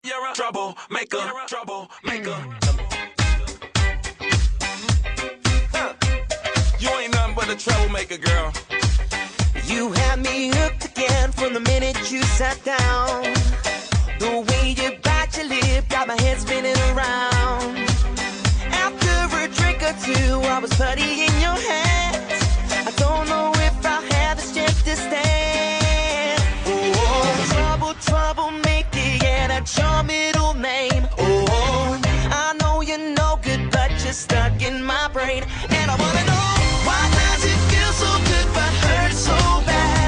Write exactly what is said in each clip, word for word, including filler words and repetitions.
You're a troublemaker, troublemaker. Huh. You ain't nothing but a troublemaker, girl. You had me hooked again from the minute you sat down. The way you bite your lip got my head spinning around. After a drink or two, I was putty in your hands. I don't know if I have the strength to stand. Oh, trouble, troublemaker, yeah, that's your middle name. Oh, I know you're no good, but you're stuck in my brain. And I wanna know, why does it feel so good but hurt so bad?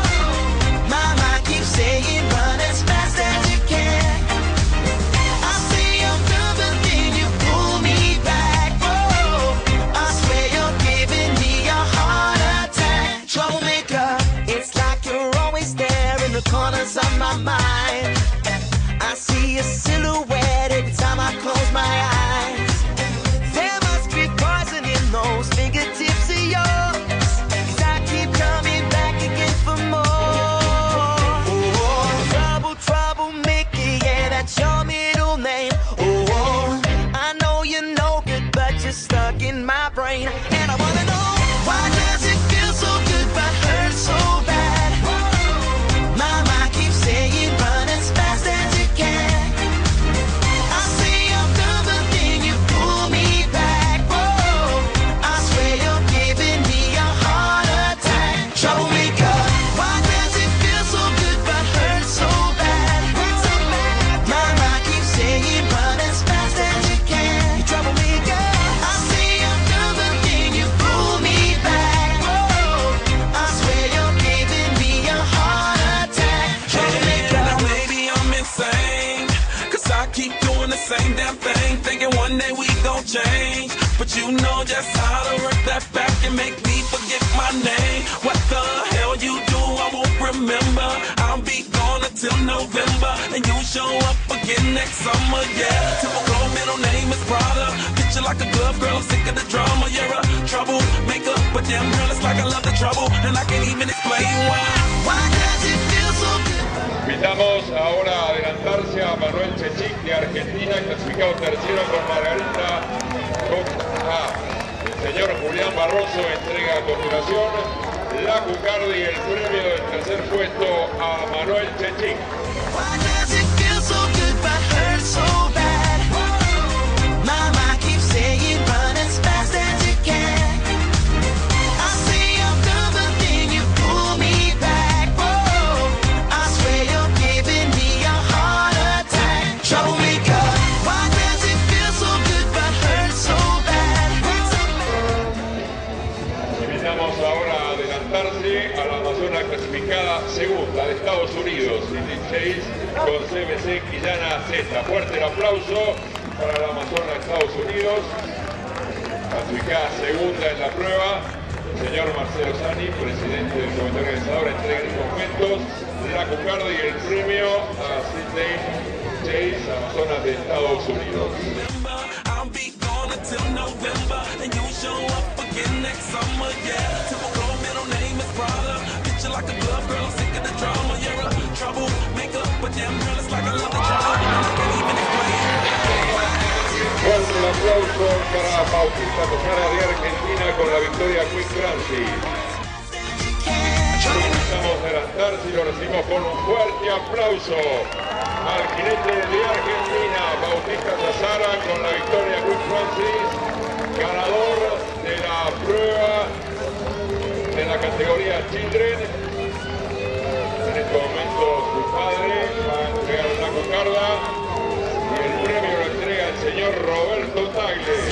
My mind keeps saying run as fast as you can. I say I'm done, but then you pull me back. Oh, I swear you're giving me a heart attack. Troublemaker, it's like you're always there in the corners of my mind. I see a silhouette every time I close my eyes. There must be poison in those fingertips of yours, 'cause I keep coming back again for more. Oh, trouble, troublemaker, yeah, that's your middle name. Oh, I know you're no good, but you're stuck in my brain. And I wanna know, why does it feel so good but hurt so bad? My mind keeps saying run as fast as you can. I say I'm done, but then you pull me back. Oh, I swear you're giving me a heart attack. Troublemaker, why does it feel so good but hurt so bad? My mind keeps saying run as fast as you can. Troublemaker, I say I'm done, but then you pull me back. Oh, I swear you're giving me a heart attack. Troublemaker. Now maybe I'm insane, 'cause I keep doing the same damn thing, thinking one day we gon' change. But you know just how to work that back and make me forget my name. What the hell you do, I won't remember. I'll be gone until November, and you show up again next summer, yeah. Typical middle name is Prada. Picture like a glove, girl, I'm sick of the drama. You're a troublemaker, but damn girl, it's like I love the trouble, and I can't even explain why. Why does it feel so good? Invitamos ahora a adelantarse a Manuel Chechik de Argentina, clasificado tercero con Margarita Cox. Ah, el señor Julián Barroso entrega a continuación la Cucardi y el premio del tercer puesto a Manuel Chechik. Why does it feel so good but hurt so bad? My mind keeps saying run as fast as you can. I say I'm done, but then you pull me back. Oh, I swear you're giving me a heart attack. Troublemaker, why does it feel so good but hurt so bad? Invitamos ahora a adelantarse a la amazona clasificada segunda de Estados Unidos, Cindy Chase con C B C Quillana Z. Fuerte el aplauso para la amazona de Estados Unidos, clasificada segunda en la prueba. El señor Marcelo Sani, presidente del comité organizador, entrega en estos momentos la Cucardi y el premio a Cindy Chase, amazona de Estados Unidos. I'll be gone until November, and you show up again next summer, yeah. Typical middle name is Prada. Picture like a glove, girl, I'm sick of the drama. You're a troublemaker, but damn girl, it's like I love the trouble, and I can't even explain. Fuerte el aplauso para Bautista Tosara de Argentina con la victoria Quick Transit. Comenzamos a adelantarse y lo recibimos con un fuerte aplauso al jinete de Argentina, Bautista Tosara, con la victoria Quick Transit, ganador de la prueba de la categoría Children. En este momento su padre va a entregar una cocarda y el premio lo entrega el señor Roberto Tagle.